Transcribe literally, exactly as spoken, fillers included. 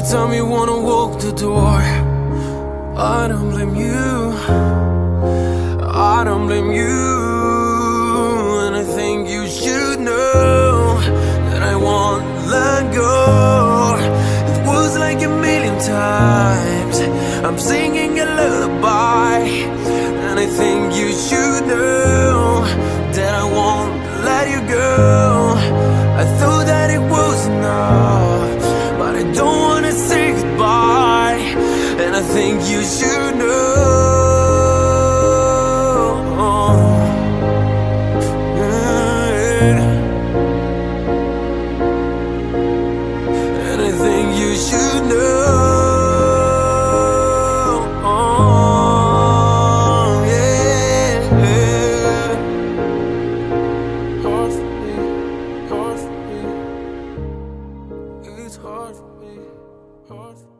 time you wanna walk the door, I don't blame you, I don't blame you. And I think you should know that I won't let go. It was like a million times I'm singing a lullaby, and I think you should know that I won't let you go. I thought that it was enough, but I don't wanna say goodbye, and I think you should know. Yeah. And I think you should know. It's hard for me, hard for me.